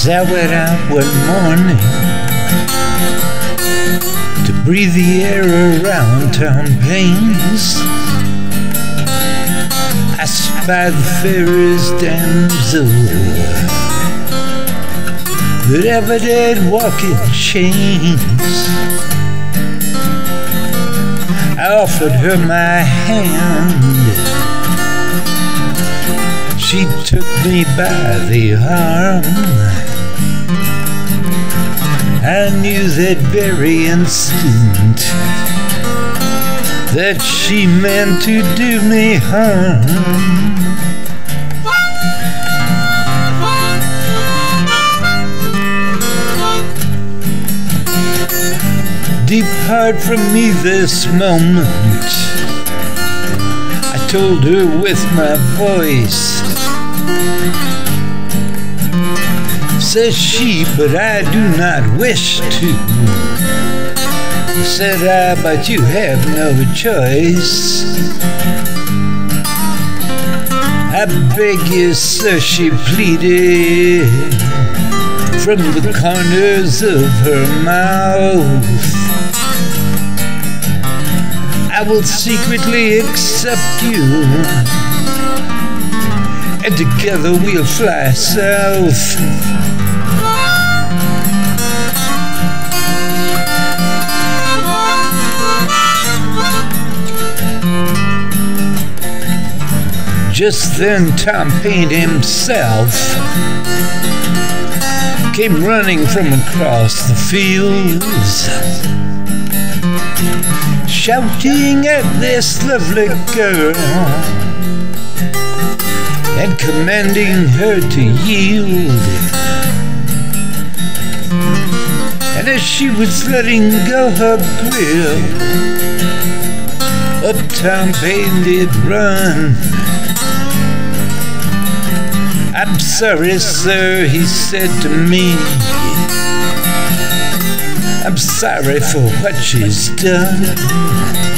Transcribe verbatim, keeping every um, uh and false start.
As I went out one morning to breathe the air around town plains, I spied the fairest damsel that ever did walk in chains. I offered her my hand. She took me by the arm. I knew that very instant that she meant to do me harm. Depart from me this moment, I told her with my voice. Says she, but I do not wish to. Said I, but you have no choice. I beg you, sir, she pleaded from the corners of her mouth. I will secretly accept you, and together we'll fly south. Just then Tom Paine himself came running from across the fields, shouting at this lovely girl and commanding her to yield. And as she was letting go her grill, up Tom Paine did run. I'm sorry, sir, he said to me. I'm sorry for what she's done.